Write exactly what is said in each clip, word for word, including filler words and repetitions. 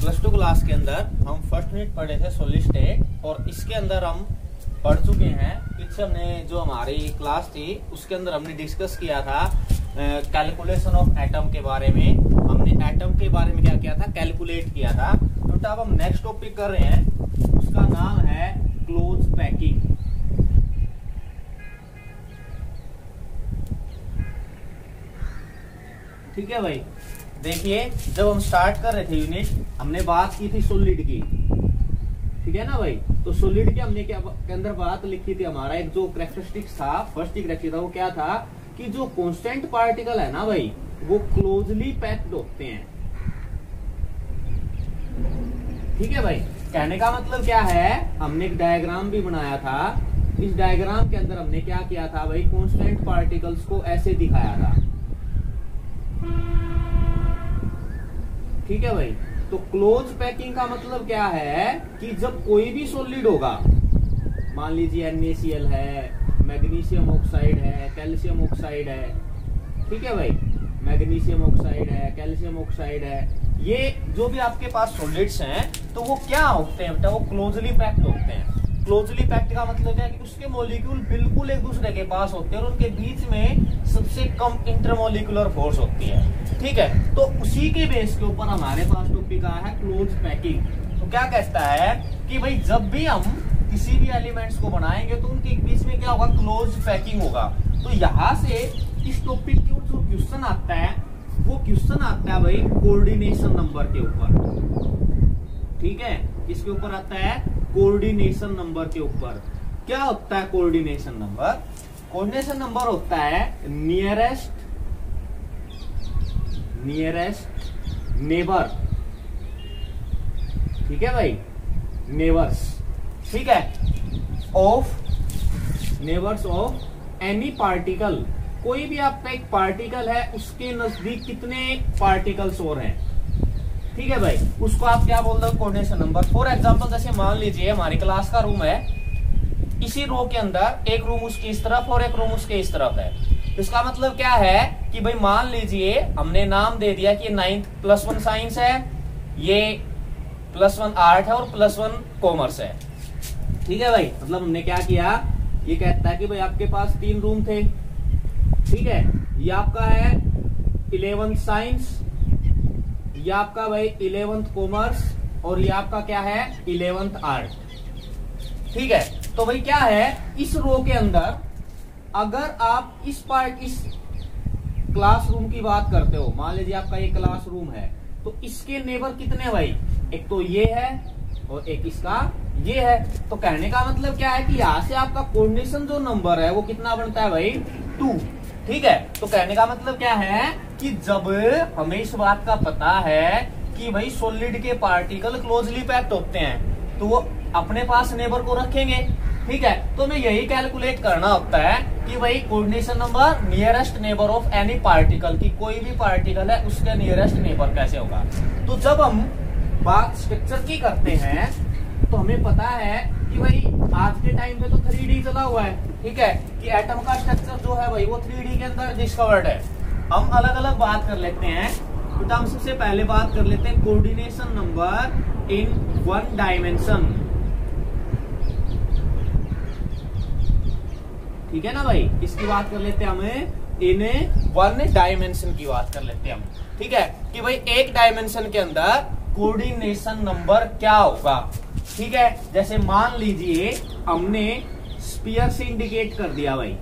Plus two class के अंदर हम फर्स्ट यूनिट पढ़े थे सॉलिड स्टेट, और इसके अंदर हम पढ़ चुके हैं। पीछे हमने जो हमारी क्लास थी उसके अंदर हमने डिस्कस किया था कैलकुलेशन ऑफ एटम के बारे में। हमने एटम के बारे में क्या किया था, कैलकुलेट किया था। तो अब हम नेक्स्ट टॉपिक कर रहे हैं, उसका नाम है क्लोज पैकिंग। ठीक है भाई, देखिए जब हम स्टार्ट कर रहे थे यूनिट, हमने बात की थी सॉलिड की, ठीक है ना भाई। तो सॉलिड के हमने क्या के अंदर बात लिखी थी, हमारा एक जो कैरेक्टरिस्टिक्स था, फर्स्ट कैरेक्टरिस्टिक था वो क्या था कि जो कांस्टेंट पार्टिकल है ना भाई, वो क्लोजली पैक्ड होते हैं। ठीक है भाई, कहने का मतलब क्या है, हमने एक डायग्राम भी बनाया था। इस डायग्राम के अंदर हमने क्या किया था भाई, कांस्टेंट पार्टिकल्स को ऐसे दिखाया था। ठीक है भाई, तो क्लोज पैकिंग का मतलब क्या है कि जब कोई भी सॉलिड होगा, मान लीजिए एन ए सी एल है, मैग्नीशियम ऑक्साइड है, कैल्शियम ऑक्साइड है, ठीक है भाई, मैग्नीशियम ऑक्साइड है, कैल्शियम ऑक्साइड है, ये जो भी आपके पास सॉलिड्स हैं तो वो क्या होते हैं बेटा, वो क्लोजली पैक्ड होते हैं। क्लोजली पैक्ड का मतलब है कि उसके मॉलिक्यूल बिल्कुल एक दूसरे के पास होते हैं और उनके बीच में सबसे कम इंटरमोलिकुलर फोर्स होती है। ठीक है, तो उसी के बेस के ऊपर हमारे पास टॉपिक आया है क्लोज पैकिंग। तो क्या कहता है कि भाई जब भी हम किसी भी एलिमेंट्स को बनाएंगे तो उनके बीच में क्या होगा, क्लोज पैकिंग होगा। तो यहाँ से इस टॉपिक के ऊपर जो क्वेश्चन आता है वो क्वेश्चन आता है भाई कोऑर्डिनेशन नंबर के ऊपर। ठीक है, इसके ऊपर आता है कोऑर्डिनेशन नंबर के ऊपर। क्या होता है कोऑर्डिनेशन नंबर? कोऑर्डिनेशन नंबर होता है नियरेस्ट नियरेस्ट नेबर। ठीक है भाई, नेबर्स, ठीक है, of neighbours of any particle. कोई भी आपका एक पार्टिकल है, उसके नजदीक कितने पार्टिकल्स और हैं, ठीक है भाई, उसको आप क्या बोलते हो, कोऑर्डिनेशन नंबर। फॉर एग्जांपल जैसे मान लीजिए हमारी क्लास का रूम है, इसी रो के अंदर एक रूम उसकी इस तरफ और एक रूम उसके इस तरफ है। तो इसका मतलब क्या है कि भाई मान लीजिए हमने नाम दे दिया कि नाइन्थ प्लस वन साइंस है, ये प्लस वन आर्ट है और प्लस वन कॉमर्स है। ठीक है भाई, मतलब हमने क्या किया, ये कहता है कि भाई आपके पास तीन रूम थे, ठीक है, ये आपका है इलेवेंथ साइंस, ये आपका भाई इलेवेंथ कॉमर्स, और ये आपका क्या है, इलेवेंथ आर्ट। ठीक है, तो भाई क्या है, इस रो के अंदर अगर आप इस पार्ट इस क्लासरूम की बात करते हो, मान लीजिए आपका ये क्लासरूम है, तो इसके नेबर कितने भाई, एक तो ये है और एक इसका ये है। तो कहने का मतलब क्या है कि यहाँ से आपका कोऑर्डिनेशन जो नंबर है वो कितना बनता है भाई, टू। ठीक है, तो कहने का मतलब क्या है कि जब हमें इस बात का पता है कि भाई सॉलिड के पार्टिकल क्लोजली पैक्ड होते हैं तो वो अपने पास नेबर को रखेंगे। ठीक है, तो हमें यही कैलकुलेट करना होता है कि भाई coordination number nearest neighbour of any particle, की कोई भी पार्टिकल है उसका नियरेस्ट नेबर कैसे होगा। तो जब हम बात स्ट्रक्चर की करते हैं तो हमें पता है कि भाई आज के टाइम पे तो थ्री डी चला हुआ है, ठीक है, कि एटम का स्ट्रक्चर जो है भाई वो थ्री डी के अंदर डिस्कवर्ड है। हम अलग अलग बात कर लेते हैं, तो हम सबसे पहले बात कर लेते हैं coordination number in one dimension. ठीक है ना भाई, इसकी बात कर लेते हैं हमें इन वन डायमेंशन की बात कर लेते हैं हम। ठीक है, कि भाई एक डायमेंशन के अंदर कोऑर्डिनेशन नंबर क्या होगा। ठीक है, जैसे मान लीजिए हमने स्फीयर से इंडिकेट कर दिया भाई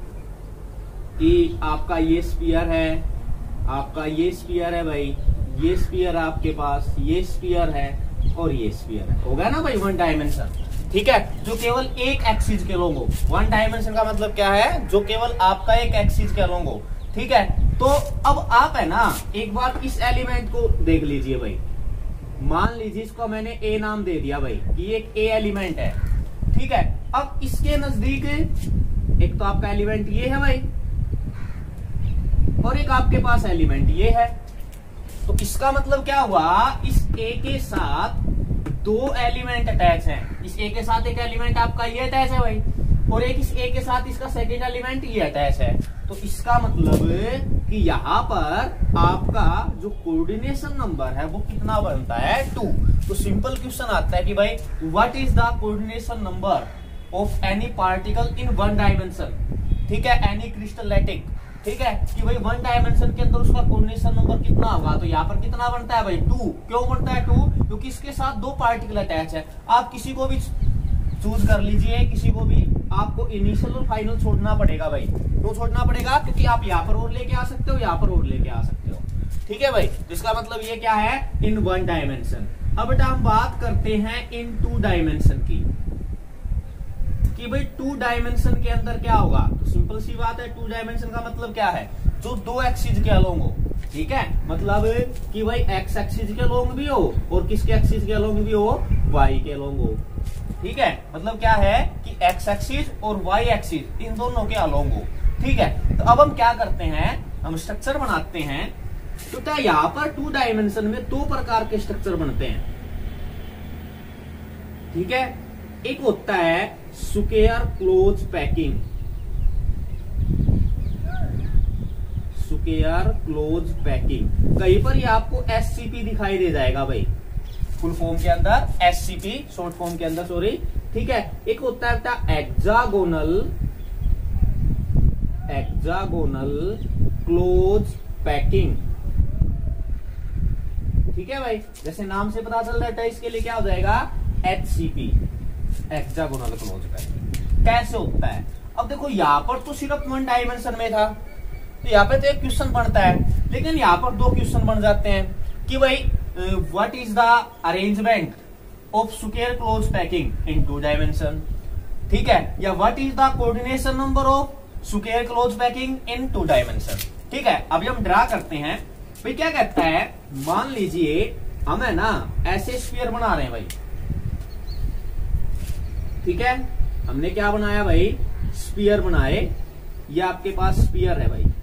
कि आपका ये स्फीयर है, आपका ये स्फीयर है भाई, ये स्फीयर आपके पास, ये स्फीयर है और ये स्फीयर है, होगा ना भाई वन डायमेंशन। ठीक है, जो केवल एक एक्सिस के लोग हो। वन डायमेंशन का मतलब क्या है, जो केवल आपका एक एक्सिस के लोग हो। ठीक है, तो अब आप है ना एक बार इस एलिमेंट को देख लीजिए भाई, मान लीजिए इसको मैंने ए नाम दे दिया भाई कि ये एक ए एलिमेंट है। ठीक है, अब इसके नजदीक एक तो आपका एलिमेंट ये है भाई और एक आपके पास एलिमेंट ये है। तो इसका मतलब क्या हुआ, इस ए के साथ दो एलिमेंट अटैच हैं। इस ए के साथ एक एलिमेंट आपका ये अटैच है भाई, और एक इस ए के साथ इसका सेकेंड एलिमेंट ये अटैच है। तो इसका मतलब कि यहाँ पर आपका जो कोऑर्डिनेशन नंबर है वो कितना बनता है, टू। तो सिंपल क्वेश्चन आता है कि भाई what is the coordination number of any particle in one dimension, ठीक है, एनी क्रिस्टलेटिक, ठीक है, कि भाई वन डायमेंशन के अंदर उसका कोऑर्डिनेशन नंबर कितना होगा। तो यहाँ पर कितना बनता है भाई, टू। क्यों बनता है टू, क्योंकि इसके साथ दो पार्टिकल अटैच है। आप किसी को भी चूज कर लीजिए, किसी को भी, आपको इनिशियल और फाइनल छोड़ना पड़ेगा भाई। क्यों छोड़ना पड़ेगा, क्योंकि आप यहाँ पर और लेके आ सकते हो, यहाँ पर और लेके आ सकते हो, ठीक है भाई। जिसका मतलब ये क्या है, इन वन डायमेंशन। अब बेटा हम बात करते हैं इन टू डायमेंशन की, कि भाई टू डायमेंशन के अंदर क्या होगा। तो सिंपल सी बात है, टू डायमेंशन का मतलब क्या है, जो दो एक्सिस के अलोंग हो, ठीक है, मतलब कि भाई एक्स एक्सिस के अलोंग भी हो और किसके एक्सिस के अलोंग भी हो, वाई के अलोंग हो, ठीक है। मतलब क्या है कि एक्स एक्सिस और वाई एक्सिस इन दोनों के अलोंग हो, ठीक है। तो अब हम क्या करते हैं, हम स्ट्रक्चर बनाते हैं। तो क्या यहाँ पर टू डायमेंशन में दो प्रकार के स्ट्रक्चर बनते हैं, ठीक है। एक होता है square close packing, square close packing, कहीं पर ये आपको एससीपी दिखाई दे जाएगा भाई, फुल फॉर्म के अंदर एससीपी, शॉर्ट फॉर्म के अंदर, सॉरी, ठीक है। एक होता है बेटा हेक्सागोनल, हेक्सागोनल क्लोज पैकिंग, ठीक है भाई। जैसे नाम से पता चल रहा है, इसके लिए क्या हो जाएगा, एचसीपी, हेक्सागोनल क्लोज पैकिंग। कैसे होता है, अब देखो यहाँ पर तो सिर्फ वन डायमेंशन में था, तो यहाँ पे तो एक क्वेश्चन बनता है, लेकिन यहाँ पर दो क्वेश्चन बन जाते हैं कि भाई what is the arrangement of square close packing in two dimension, ठीक है, या what is the coordination number of square close packing in two dimension, ठीक है। अभी हम ड्रा करते हैं भाई, क्या कहता है, मान लीजिए हम है ना ऐसे स्फीयर बना रहे हैं भाई, ठीक है, हमने क्या बनाया भाई, स्फीयर बनाए, ये आपके पास स्फीयर है भाई,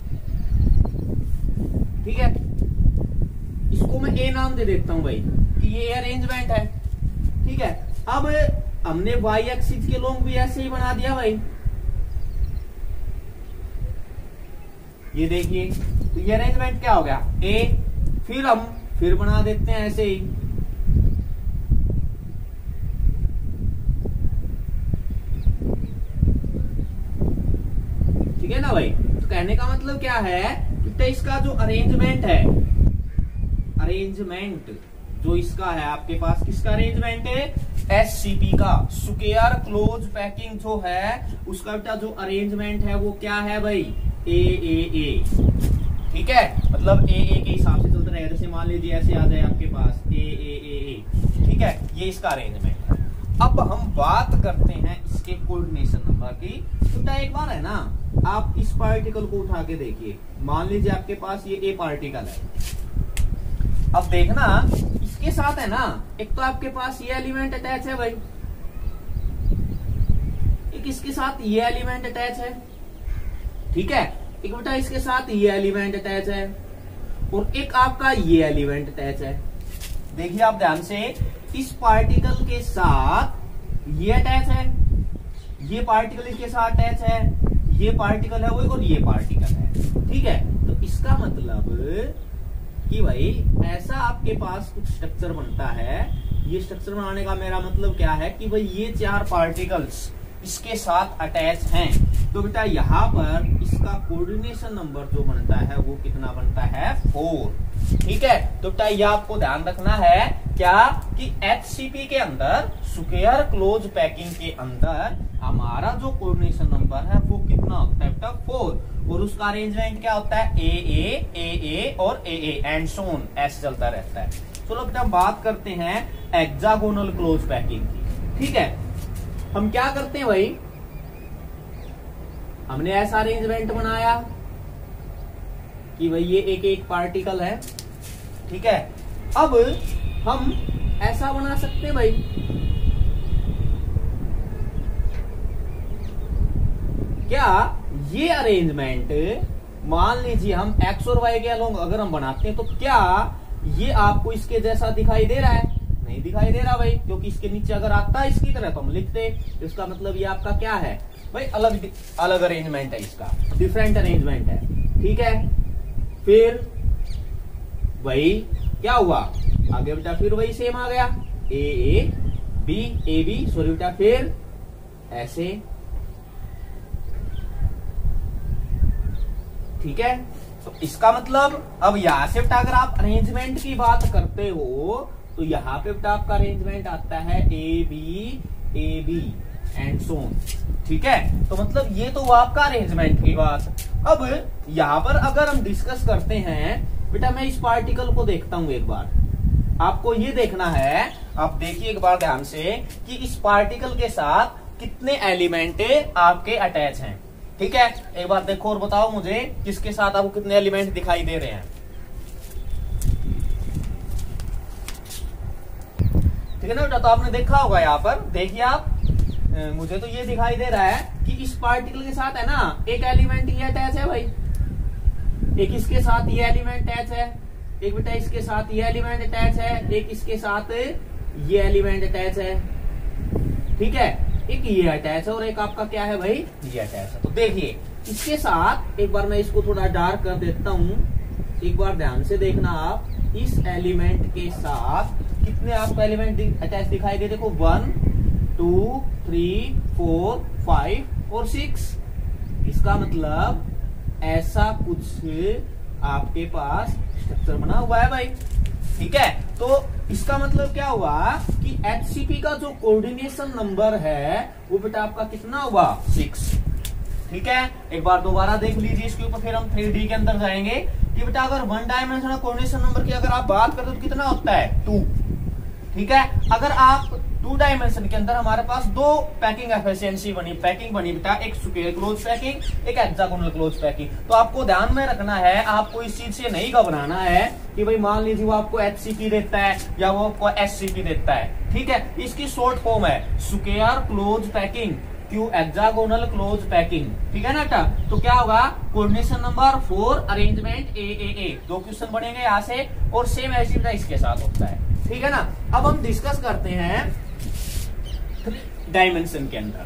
ठीक है। इसको मैं ए नाम दे देता हूं भाई कि ये अरेंजमेंट है, ठीक है। अब हमने वाई एक्सिस के लोग भी ऐसे ही बना दिया भाई, ये देखिए, तो ये अरेंजमेंट क्या हो गया, ए। फिर हम फिर बना देते हैं ऐसे ही, ठीक है ना भाई। तो कहने का मतलब क्या है कि इसका जो अरेंजमेंट है, अरेंजमेंट जो इसका है आपके पास, किसका अरेंजमेंट है, एससीपी का, स्क्वायर क्लोज पैकिंग जो है उसका बेटा जो अरेंजमेंट है वो क्या है भाई, ए ए ए, ठीक है। मतलब ए ए के हिसाब से चलता रहेगा, जैसे मान लीजिए ऐसे आ जाए आपके पास ए ए ए ए, ठीक है, ये इसका अरेंजमेंट है। अब हम बात करते हैं इसके कोऑर्डिनेशन नंबर की। तो एक बार है ना, आप इस पार्टिकल को उठा के देखिए, मान लीजिए आपके पास ये ए पार्टिकल है। अब देखना इसके साथ है ना, एक तो आपके पास ये एलिमेंट अटैच है भाई, एक इसके साथ ये एलिमेंट अटैच है, ठीक है, एक बेटा इसके साथ ये एलिमेंट अटैच है, और एक आपका ये एलिमेंट अटैच है। देखिए आप ध्यान से, इस पार्टिकल के साथ ये अटैच है, ये पार्टिकल इसके साथ अटैच है, ये पार्टिकल है वो, और ये पार्टिकल है, ठीक है। तो इसका मतलब कि भाई ऐसा आपके पास कुछ स्ट्रक्चर बनता है। ये स्ट्रक्चर बनाने का मेरा मतलब क्या है कि भाई ये चार पार्टिकल्स इसके साथ अटैच हैं, तो बेटा यहाँ पर इसका कोऑर्डिनेशन नंबर जो बनता है वो कितना बनता है, फोर, ठीक है। तो बेटा ये आपको ध्यान रखना है क्या कि एचसीपी के अंदर, स्क्वायर क्लोज पैकिंग के अंदर हमारा जो कोऑर्डिनेशन नंबर है वो कितना होता है बेटा, फोर, और उसका अरेंजमेंट क्या होता है, ए ए ए ए और ए ए एंड सोन, ऐसे चलता रहता है। चलो बेटा बात करते हैं हेक्सागोनल क्लोज पैकिंग की, ठीक है। हम क्या करते हैं भाई, हमने ऐसा अरेंजमेंट बनाया कि भाई ये एक एक पार्टिकल है, ठीक है। अब हम ऐसा बना सकते हैं भाई, क्या ये अरेंजमेंट, मान लीजिए हम एक्स और वाई के अलोंग अगर हम बनाते हैं, तो क्या ये आपको इसके जैसा दिखाई दे रहा है, नहीं दिखाई दे रहा भाई, क्योंकि इसके नीचे अगर आता है इसकी तरह तो हम लिखते, इसका मतलब ये आपका क्या है भाई, अलग अलग अरेंजमेंट है, इसका डिफरेंट अरेंजमेंट है, ठीक है। फिर वही क्या हुआ आगे बेटा, फिर वही सेम आ गया A A B A B, sorry बेटा, फिर ऐसे, ठीक है। तो इसका मतलब अब यहां से बेटा अगर आप अरेंजमेंट की बात करते हो तो यहाँ पे बेटा आपका अरेंजमेंट आता है A B A B and so on, ठीक है। तो मतलब ये तो वो आपका अरेंजमेंट की बात। अब यहाँ पर अगर हम डिस्कस करते हैं बेटा, मैं इस पार्टिकल को देखता हूं एक बार, आपको ये देखना है, आप देखिए एक बार ध्यान से कि इस पार्टिकल के साथ कितने एलिमेंट आपके अटैच हैं, ठीक है। एक बार देखो और बताओ मुझे किसके साथ आपको कितने एलिमेंट दिखाई दे रहे हैं, ठीक है ना बेटा। तो आपने देखा होगा यहाँ पर, देखिए आप, मुझे तो ये दिखाई दे रहा है कि इस पार्टिकल के साथ है ना एक एलिमेंट ये अटैच है भाई, एक इसके साथ ये एलिमेंट अटैच है, एक बेटा इसके साथ ये एलिमेंट अटैच है, एक इसके साथ ये एलिमेंट अटैच है, ठीक है। एक ये अटैच है और एक आपका क्या है भाई, ये अटैच है। तो देखिए इसके साथ, एक बार मैं इसको थोड़ा डार्क कर देता हूं, एक बार ध्यान से देखना आप, इस एलिमेंट के साथ कितने आपको एलिमेंट अटैच दिखाई दे, देखो one two three four five और सिक्स। इसका मतलब ऐसा कुछ आपके पास स्ट्रक्चर बना हुआ है भाई, ठीक है। तो इसका मतलब क्या हुआ कि एचसीपी का जो कोऑर्डिनेशन नंबर है वो बेटा आपका कितना हुआ, सिक्स, ठीक है। एक बार दोबारा देख लीजिए इसके ऊपर, फिर हम थ्री डी के अंदर जाएंगे कि बेटा अगर वन डायमेंशनल कोऑर्डिनेशन नंबर की अगर आप बात करते तो कितना होता है, टू, ठीक है। अगर आप टू डायमेंशन के अंदर हमारे पास दो पैकिंग एफिशिएंसी बनी, पैकिंग बनी बेटा, एक स्क्वायर क्लोज पैकिंग, एक हेक्सागोनल क्लोज पैकिंग। तो आपको ध्यान में रखना है, आपको इस चीज से नहीं घबराना है कि भाई मान लीजिए वो आपको एचसीपी देता है या वो आपको एससीपी देता है, ठीक है। इसकी शॉर्ट फॉर्म है स्क्वायर क्लोज पैकिंग, क्यू हेक्सागोनल क्लोज पैकिंग, ठीक है ना बेटा। तो क्या होगा, coordination number four, arrangement A A A, दो क्वेश्चन बनेंगे यहाँ से और सेम ऐसी बेटा इसके साथ होता है, ठीक है ना। अब हम डिस्कस करते हैं थ्री डायमेंशन के अंदर,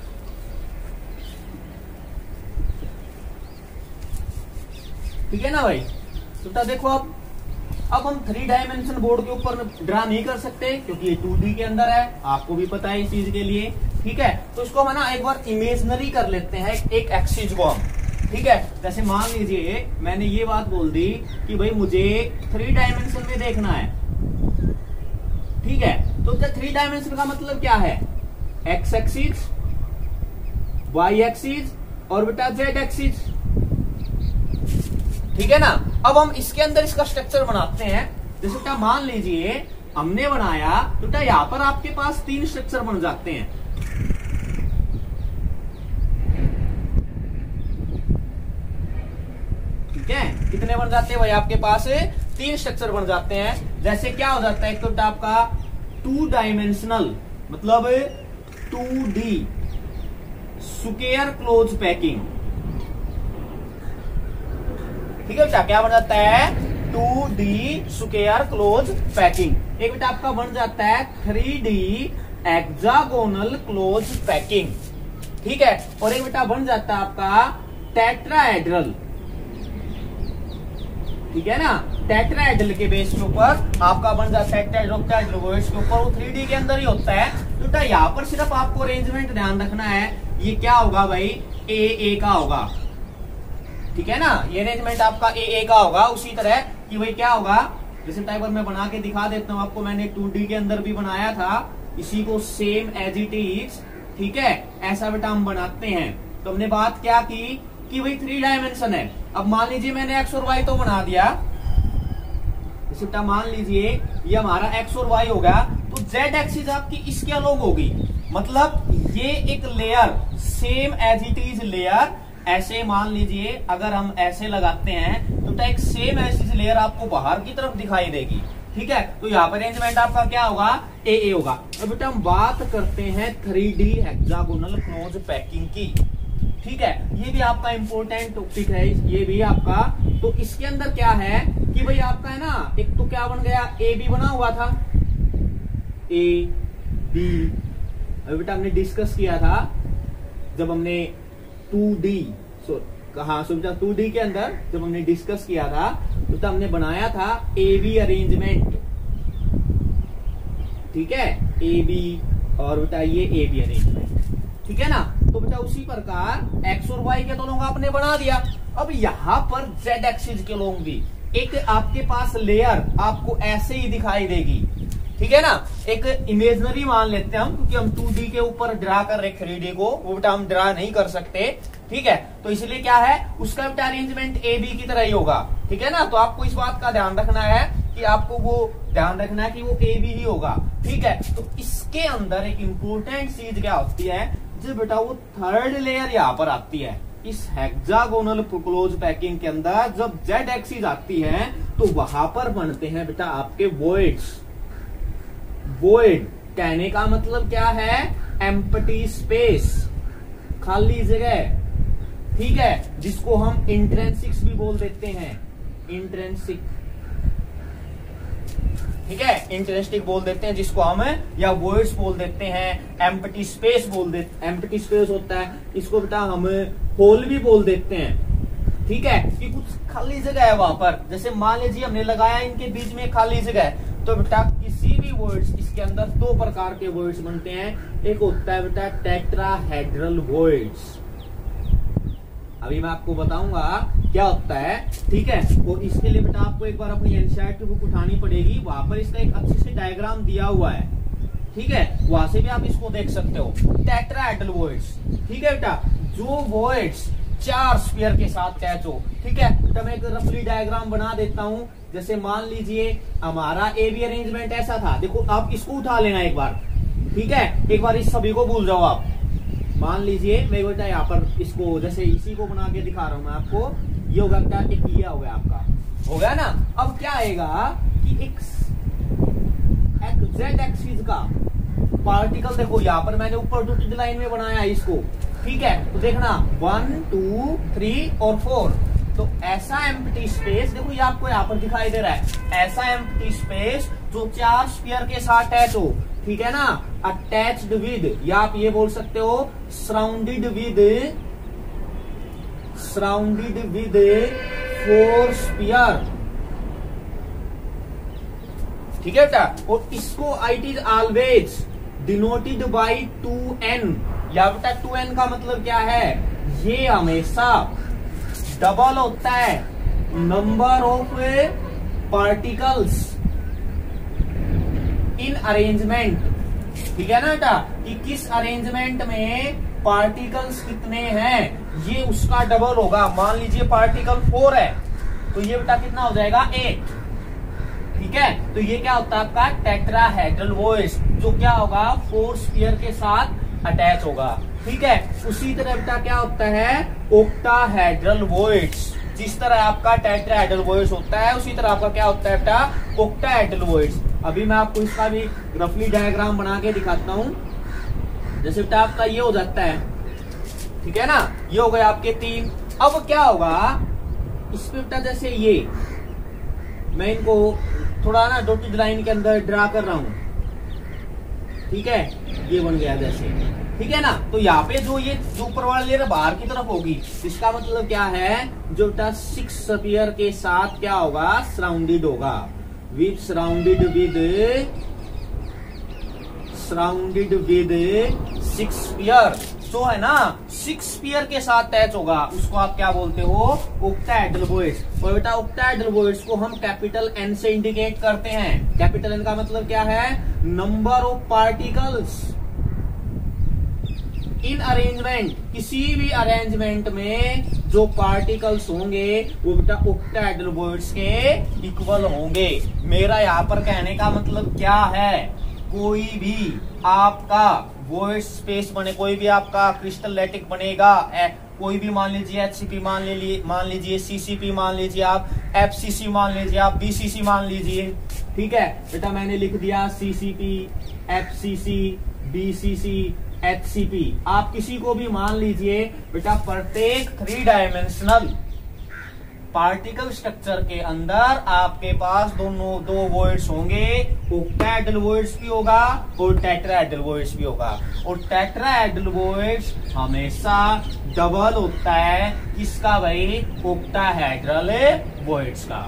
ठीक है ना भाई। तो देखो अब अब हम थ्री डायमेंशन बोर्ड के ऊपर ड्रा नहीं कर सकते क्योंकि ये टू डी के अंदर है, आपको भी पता है इस चीज के लिए, ठीक है। तो इसको हम ना एक बार इमेजनरी कर लेते हैं, एक एक्सिस को हम, ठीक है। जैसे मान लीजिए मैंने ये बात बोल दी कि भाई मुझे थ्री डायमेंशन में देखना है, ठीक है। तो थ्री डायमेंशन का मतलब क्या है, एक्स एक्सिस, वाई एक्सिस और बेटा जेड एक्सिस, ठीक है ना। अब हम इसके अंदर इसका स्ट्रक्चर बनाते हैं। जैसे बेटा मान लीजिए हमने बनाया तो बेटा यहां पर आपके पास तीन स्ट्रक्चर बन जाते हैं, ठीक है। कितने बन जाते हैं भाई, आपके पास तीन स्ट्रक्चर बन जाते हैं। जैसे क्या हो जाता है, एक तो बेटा आपका टू डायमेंशनल मतलब two D square close packing, ठीक है बेटा, क्या बन जाता है, two D square close packing. एक बेटा आपका बन जाता है three D hexagonal close packing, ठीक है। और एक बेटा बन जाता है आपका टेट्राहेड्रल, ठीक है ना। टेट्राहेड्रल के बेस के ऊपर आपका बन जाता है टेट्राहेड्रल के ऊपर, वो थ्री डी के अंदर ही होता है। तो बेटा यहाँ पर सिर्फ आपको अरेंजमेंट ध्यान रखना है, ये क्या होगा भाई, ए ए का होगा, ठीक है ना। ये अरेंजमेंट आपका ए ए का होगा। उसी तरह कि भाई क्या होगा, जैसे टाइप पर मैं बना के दिखा देता हूँ आपको, मैंने टू डी के अंदर भी बनाया था, इसी को सेम एज इट इज, ठीक है, ऐसा बेटा हम बनाते हैं। तो हमने बात क्या की कि भाई थ्री डायमेंशन है। अब मान लीजिए मैंने एक्स और वाई तो बना दिया, जैसे बेटा मान लीजिए ये हमारा एक्स और वाई हो गया, तो जेड एक्सिस आपकी इसके अलग होगी, मतलब ये एक layer same as it is layer, ऐसे मान लीजिए अगर हम ऐसे लगाते हैं तो एक सेम ऐसी लेयर आपको बाहर की तरफ दिखाई देगी, ठीक है। तो यहाँ पर अरेंजमेंट आपका क्या होगा, ए ए होगा। अब बेटा हम बात करते हैं three D hexagonal close packing की, ठीक है। ये भी आपका इंपॉर्टेंट टॉपिक है, ये भी आपका। तो इसके अंदर क्या है कि भाई आपका है ना, एक तो क्या बन गया, ए बी बना हुआ था, ए बी। अभी बेटा हमने डिस्कस किया था जब हमने टू डी सो कहा सो बेटा टू डी के अंदर जब हमने डिस्कस किया था, तो तो हमने बनाया था ए बी अरेंजमेंट, ठीक है, ए बी और बेटा ये ए बी अरेंजमेंट, ठीक है ना। तो बेटा उसी प्रकार एक्स और वाई के दोनों का आपने बना दिया। अब यहां पर जेड एक्सिस के लोग भी एक आपके पास लेयर आपको ऐसे ही दिखाई देगी, ठीक है ना। एक इमेजनरी मान लेते हैं हम, क्योंकि हम टू डी के ऊपर ड्रा कर रहे थ्री डी को, वो बेटा हम ड्रा नहीं कर सकते, ठीक है। तो इसलिए क्या है, उसका बेटा अरेंजमेंट ए बी की तरह ही होगा, ठीक है ना। तो आपको इस बात का ध्यान रखना है कि आपको वो ध्यान रखना है कि वो ए बी ही होगा, ठीक है। तो इसके अंदर एक इंपॉर्टेंट चीज क्या होती है, जो बेटा वो थर्ड लेयर यहाँ पर आती है। इस हेक्सागोनल क्लोज पैकिंग के अंदर जब जेड एक्सिस आती है तो वहां पर बनते हैं बेटा आपके वॉइड्स। वॉइड कहने का मतलब क्या है, एम्प्टी स्पेस, खाली जगह, ठीक है, जिसको हम इंट्रेंसिक्स भी बोल देते हैं, इंट्रेंसिक, ठीक है, इंट्रेंसिक बोल देते हैं जिसको हम, या वॉइड्स बोल देते हैं, एम्प्टी स्पेस बोल देते, एम्प्टी स्पेस होता है, इसको बेटा हम होल भी बोल देते हैं, ठीक है, कि कुछ खाली जगह है वहां पर। जैसे मान लीजिए हमने लगाया इनके बीच में खाली जगह, तो बेटा किसी भी वर्ड्स, इसके अंदर दो प्रकार के वर्ड्स बनते हैं। एक होता है बेटा टेट्राहेड्रल वर्ड्स, अभी मैं आपको बताऊंगा क्या होता है, ठीक है। तो इसके लिए बेटा आपको एक बार अपनी एनसीईआरटी बुक उठानी पड़ेगी, वहां पर इसका एक अच्छे से डायग्राम दिया हुआ है, ठीक है, वहां से भी आप इसको देख सकते हो। टेट्राहेड्रल वर्ड्स, ठीक है बेटा, जो वर्ड्स चार स्फीयर के साथ अटैच हो, ठीक है। तो मैं एक रफली डायग्राम बना देता हूं। जैसे मान लीजिए हमारा ए बी अरेंजमेंट ऐसा था, देखो आप इसको उठा लेना एक बार, ठीक है, एक बार इस सभी को भूल जाओ आप। मान लीजिए मैं बेटा यहाँ पर इसको जैसे इसी को बना के दिखा रहा हूं मैं आपको, ये होगा क्या, एक ये हो गया आपका, हो गया ना। अब क्या आएगा कि एक जेड एक्सिस का पार्टिकल, देखो यहाँ पर मैंने ऊपर डॉटेड लाइन में बनाया है इसको, ठीक है। तो देखना वन टू थ्री और फोर, तो ऐसा एम्प्टी स्पेस देखो ये आपको यहाँ पर दिखाई दे रहा है, ऐसा एम्प्टी स्पेस जो चार स्फीयर के साथ अटैच हो, ठीक है ना, अटैच्ड विद, या आप ये बोल सकते हो surrounded with, surrounded with four sphere, ठीक है बेटा। और इसको it is always denoted by two N, या बेटा टू एन का मतलब क्या है, ये हमेशा डबल होता है number of particles in arrangement, ठीक है ना बेटा, कि किस अरेंजमेंट में पार्टिकल्स कितने हैं, ये उसका डबल होगा। मान लीजिए पार्टिकल फोर है, तो ये बेटा कितना हो जाएगा, एट, ठीक है। तो ये क्या होता है आपका टेट्राहेड्रल वॉइड्स, जो क्या होगा फोर स्फीयर के साथ अटैच होगा, ठीक है। उसी तरह बेटा क्या होता है ओक्टाहेड्रल वॉइड्स, जिस तरह आपका टेट्राहेड्रल वॉइड्स होता है उसी तरह आपका क्या होता है बेटा ओक्टाहेड्रल वॉइड्स। अभी मैं आपको इसका भी रफली डायग्राम बना के दिखाता हूं। जैसे बेटा आपका ये हो जाता है, ठीक है ना, ये हो गए आपके तीन। अब क्या होगा इसमें बेटा, जैसे ये मैं इनको थोड़ा ना डॉटेड लाइन के अंदर ड्रा कर रहा हूं, ठीक है, ये बन गया जैसे, ठीक है ना। तो यहाँ पे जो ये जो ऊपर वाला लेयर बाहर की तरफ होगी, इसका मतलब क्या है, जो बेटा सिक्स स्फीयर के साथ क्या होगा, सराउंडेड होगा, with surrounded with surrounded with six sphere, जो है ना सिक्स स्फीयर के साथ अटैच होगा, उसको आप क्या बोलते हो, ओक्टाहेड्रल वॉइड्स। और बेटा ओक्टाहेड्रल वॉइड्स को हम कैपिटल एन से इंडिकेट करते हैं। कैपिटल एन का मतलब क्या है, number of particles in arrangement, किसी भी अरेंजमेंट में जो पार्टिकल्स होंगे वो बेटा ओक्टाहेड्रल वॉइड्स के इक्वल होंगे। मेरा यहाँ पर कहने का मतलब क्या है, कोई भी आपका वॉइड स्पेस बने, कोई भी आपका क्रिस्टल लैटिक बनेगा, ए, कोई भी मान लीजिए एचसीपी मान लीजिए, मान लीजिए सीसीपी मान लीजिए, आप एफसीसी मान लीजिए, आप बीसीसी मान लीजिए, ठीक है बेटा। मैंने लिख दिया सीसीपी, एफसीसी, बीसीसी, एचसीपी, आप किसी को भी मान लीजिए बेटा। प्रत्येक थ्री डायमेंशनल पार्टिकल स्ट्रक्चर के अंदर आपके पास दोनों दो वॉइड्स होंगे, ओक्टाहेड्रल वॉइड्स भी होगा और टेट्राहेड्रल वॉइड्स भी होगा। और टेट्राहेड्रल वॉइड्स हमेशा डबल होता है, किसका भाई, ओक्टाहेड्रल वॉइड्स का,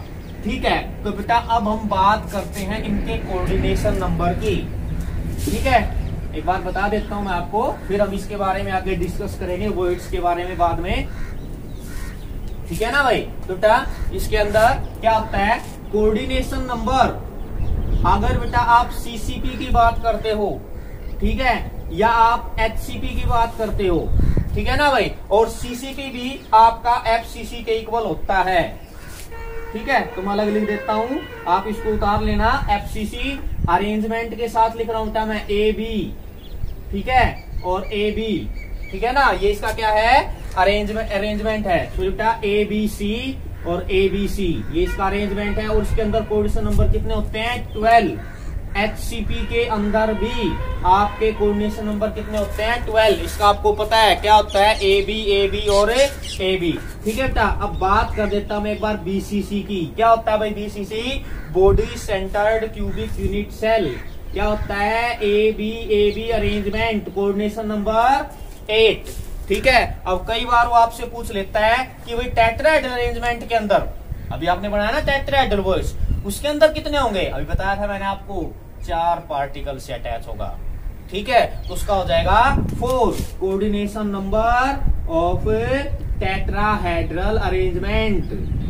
ठीक है, तो बेटा अब हम बात करते हैं इनके कोऑर्डिनेशन नंबर की। ठीक है, एक बार बता देता हूं मैं आपको, फिर हम इसके बारे में आगे डिस्कस करेंगे वॉइड्स के बारे में बाद में। ठीक है ना भाई। तो बेटा इसके अंदर क्या होता है, कोऑर्डिनेशन नंबर। अगर बेटा आप सीसीपी की बात करते हो, ठीक है, या आप एचसीपी की बात करते हो, ठीक है ना भाई, और सीसीपी भी आपका एफसीसी के इक्वल होता है। ठीक है, तो मैं अलग लिख देता हूं, आप इसको उतार लेना। एफसीसी अरेंजमेंट के साथ लिख रहा हूं मैं ए बी, ठीक है, और ए बी, ठीक है ना, ये इसका क्या है, अरेंजमेंट अरेंजमेंट है। तो बेटा ए बी सी और ए बी सी ये इसका अरेंजमेंट है, और इसके अंदर कोऑर्डिनेशन नंबर कितने होते हैं, ट्वेल्व। एचसीपी के अंदर भी आपके कोऑर्डिनेशन नंबर कितने होते हैं, ट्वेल्व। इसका आपको पता है क्या होता है, ए बी ए बी और ए बी। ठीक है बेटा, अब बात कर देता हूं एक बार बीसीसी की। क्या होता है भाई BCC, body centred cubic unit cell. क्या होता है, A B A B arrangement, coordination number eight. ठीक है, अब कई बार वो आपसे पूछ लेता है कि भाई टेट्राहेड्रल अरेंजमेंट के अंदर, अभी आपने बनाया ना टेट्राहेड्रल वॉइस, उसके अंदर कितने होंगे, अभी बताया था मैंने आपको, चार पार्टिकल से अटैच होगा। ठीक है, तो उसका हो जाएगा four, coordination number of tetrahedral arrangement.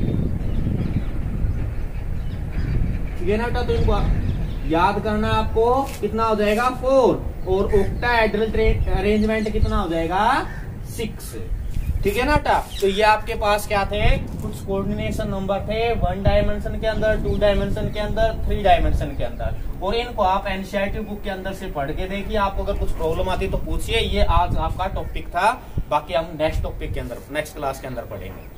ठीक है ना बेटा, तो इनको याद करना आपको, कितना हो जाएगा, फोर, और ऑक्टाहेड्रल अरेंजमेंट कितना हो जाएगा, सिक्स। ठीक है ना बेटा, तो ये आपके पास क्या थे, कुछ कोऑर्डिनेशन नंबर थे, वन डायमेंशन के अंदर, टू डायमेंशन के अंदर, थ्री डायमेंशन के अंदर, और इनको आप एनसीईआरटी बुक के अंदर से पढ़ के देखिए। आपको अगर कुछ प्रॉब्लम आती तो पूछिए। ये आज आपका टॉपिक था, बाकी हम नेक्स्ट टॉपिक के अंदर, नेक्स्ट क्लास के अंदर पढ़ेंगे।